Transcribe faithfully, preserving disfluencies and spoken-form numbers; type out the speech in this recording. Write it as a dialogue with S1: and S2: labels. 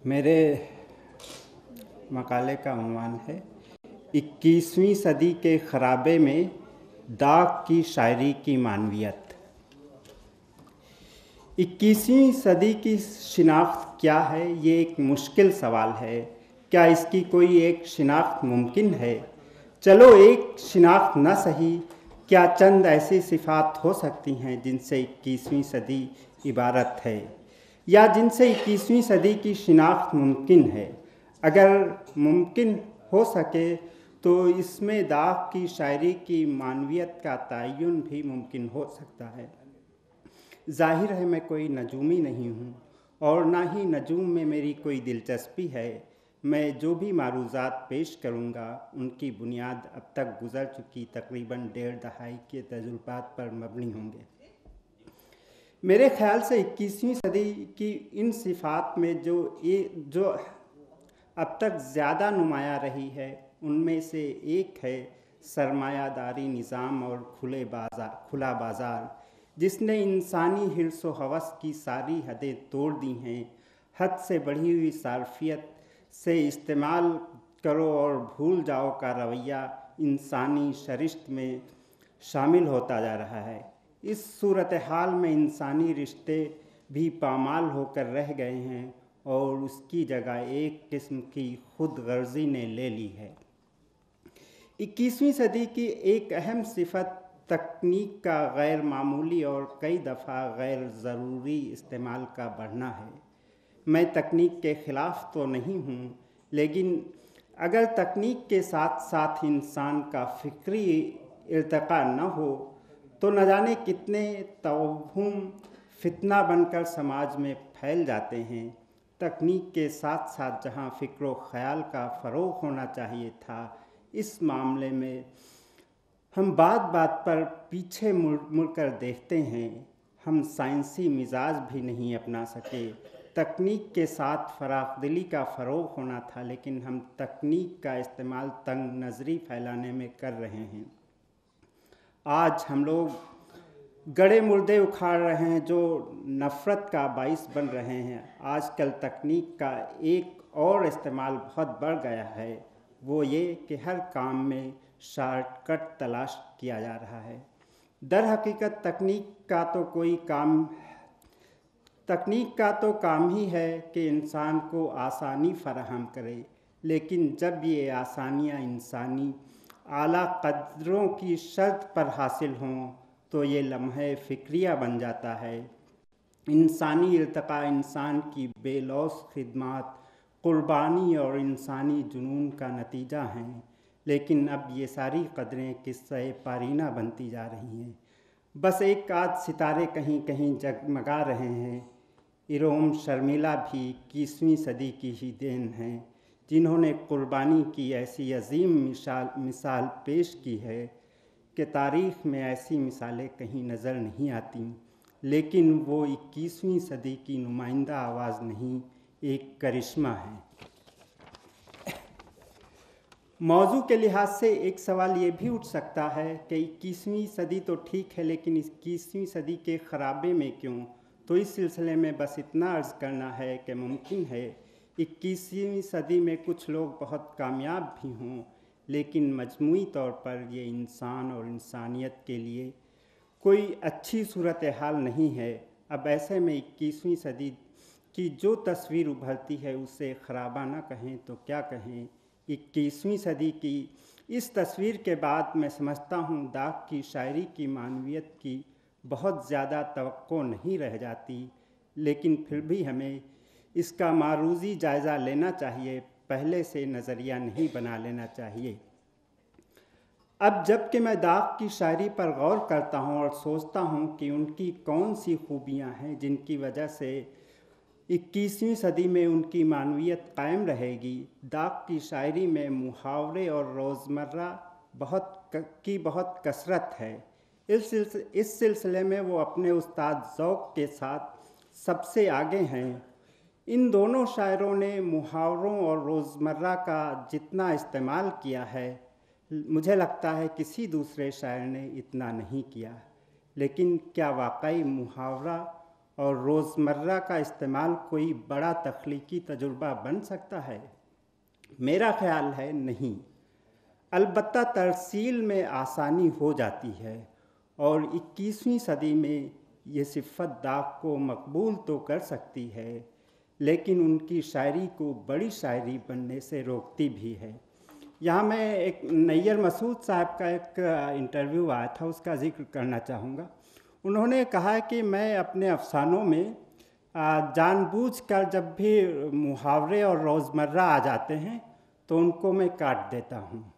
S1: میرے مقالے کا عنوان ہے اکیسویں صدی کے خرابے میں داغ کی شاعری کی معنویت۔ اکیسویں صدی کی شناخت کیا ہے؟ یہ ایک مشکل سوال ہے۔ کیا اس کی کوئی ایک شناخت ممکن ہے؟ چلو ایک شناخت نہ صحیح، کیا چند ایسی صفات ہو سکتی ہیں جن سے اکیسویں صدی عبارت ہے، یا جن سے اکیسویں صدی کی شناخت ممکن ہے؟ اگر ممکن ہو سکے تو اس میں داغ کی شاعری کی معنویت کا تعین بھی ممکن ہو سکتا ہے۔ ظاہر ہے میں کوئی نجومی نہیں ہوں اور نہ ہی نجوم میں میری کوئی دلچسپی ہے۔ میں جو بھی معروضات پیش کروں گا ان کی بنیاد اب تک گزر چکی تقریباً ڈیڑھ دہائی کے تجربات پر مبنی ہوں گے۔ میرے خیال سے اکیسویں صدی کی ان صفات میں جو جو اب تک زیادہ نمایاں رہی ہے ان میں سے ایک ہے سرمایہ داری نظام اور کھلے بازار کھلا بازار، جس نے انسانی حرص و ہوس کی ساری حدیں توڑ دی ہیں۔ حد سے بڑھی ہوئی صارفیت سے استعمال کرو اور بھول جاؤ کا رویہ انسانی شرشت میں شامل ہوتا جا رہا ہے۔ اس صورتحال میں انسانی رشتے بھی پامال ہو کر رہ گئے ہیں اور اس کی جگہ ایک قسم کی خود غرضی نے لے لی ہے۔ اکیسویں صدی کی ایک اہم صفت تکنیک کا غیر معمولی اور کئی دفعہ غیر ضروری استعمال کا بڑھنا ہے۔ میں تکنیک کے خلاف تو نہیں ہوں، لیکن اگر تکنیک کے ساتھ ساتھ انسان کا فکری ارتقاء نہ ہو تو نہ جانے کتنے توہم فتنہ بن کر سماج میں پھیل جاتے ہیں۔ تکنیک کے ساتھ ساتھ جہاں فکر و خیال کا فروغ ہونا چاہیے تھا، اس معاملے میں ہم بات بات پر پیچھے مڑ مڑ کر دیکھتے ہیں۔ ہم سائنسی مزاج بھی نہیں اپنا سکے۔ تکنیک کے ساتھ فراخ دلی کا فروغ ہونا تھا، لیکن ہم تکنیک کا استعمال تنگ نظری پھیلانے میں کر رہے ہیں۔ آج ہم لوگ گڑے مردے اکھاڑ رہے ہیں جو نفرت کا باعث بن رہے ہیں۔ آج کل تکنیک کا ایک اور استعمال بہت بڑھ گیا ہے، وہ یہ کہ ہر کام میں شارٹ کٹ تلاش کیا جا رہا ہے۔ در حقیقت تکنیک کا تو کوئی کام تکنیک کا تو کام ہی ہے کہ انسان کو آسانی فراہم کرے، لیکن جب یہ آسانیاں انسانی اعلیٰ قدروں کی شرط پر حاصل ہوں تو یہ لمحہ فکریہ بن جاتا ہے۔ انسانی ارتقاء انسان کی بے لوث خدمات، قربانی اور انسانی جنون کا نتیجہ ہیں، لیکن اب یہ ساری قدریں قصہ پارینہ بنتی جا رہی ہیں۔ بس ایک آدھ ستارے کہیں کہیں جگمگا رہے ہیں۔ ایروم شرمیلا بھی اکیسویں صدی کی ہی دین ہیں، جنہوں نے قربانی کی ایسی عظیم مثال مثال پیش کی ہے کہ تاریخ میں ایسی مثالیں کہیں نظر نہیں آتیں، لیکن وہ اکیسویں صدی کی نمائندہ آواز نہیں، ایک کرشمہ ہے۔ موضوع کے لحاظ سے ایک سوال یہ بھی اٹھ سکتا ہے کہ اکیسویں صدی تو ٹھیک ہے، لیکن اکیسویں صدی کے خرابے میں کیوں؟ تو اس سلسلے میں بس اتنا عرض کرنا ہے کہ ممکن ہے اکیسویں صدی میں کچھ لوگ بہت کامیاب بھی ہوں، لیکن مجموعی طور پر یہ انسان اور انسانیت کے لیے کوئی اچھی صورتحال نہیں ہے۔ اب ایسے میں اکیسویں صدی کی جو تصویر ابھرتی ہے اسے خرابہ نہ کہیں تو کیا کہیں۔ اکیسویں صدی کی اس تصویر کے بعد میں سمجھتا ہوں داغ کی شاعری کی معنویت کی بہت زیادہ توقع نہیں رہ جاتی، لیکن پھر بھی ہمیں اس کا معروضی جائزہ لینا چاہیے، پہلے سے نظریہ نہیں بنا لینا چاہیے۔ اب جب کہ میں داغ کی شاعری پر غور کرتا ہوں اور سوچتا ہوں کہ ان کی کون سی خوبیاں ہیں جن کی وجہ سے اکیسویں صدی میں ان کی معنویت قائم رہے گی، داغ کی شاعری میں محاورے اور روزمرہ بہت کی بہت کثرت ہے۔ اس سلسلے میں وہ اپنے استاد ذوق کے ساتھ سب سے آگے ہیں۔ ان دونوں شاعروں نے محاوروں اور روزمرہ کا جتنا استعمال کیا ہے، مجھے لگتا ہے کسی دوسرے شاعر نے اتنا نہیں کیا۔ لیکن کیا واقعی محاورہ اور روزمرہ کا استعمال کوئی بڑا تخلیقی تجربہ بن سکتا ہے؟ میرا خیال ہے نہیں، البتہ ترسیل میں آسانی ہو جاتی ہے، اور اکیسویں صدی میں یہ صفت داغ کو مقبول تو کر سکتی ہے، لیکن ان کی شاعری کو بڑی شاعری بننے سے روکتی بھی ہے۔ یہاں میں ایک نیّر مسعود صاحب کا ایک انٹرویو آیا تھا، اس کا ذکر کرنا چاہوں گا۔ انہوں نے کہا کہ میں اپنے افسانوں میں جان بوجھ کر جب بھی محاورے اور روزمرہ آ جاتے ہیں تو ان کو میں کاٹ دیتا ہوں،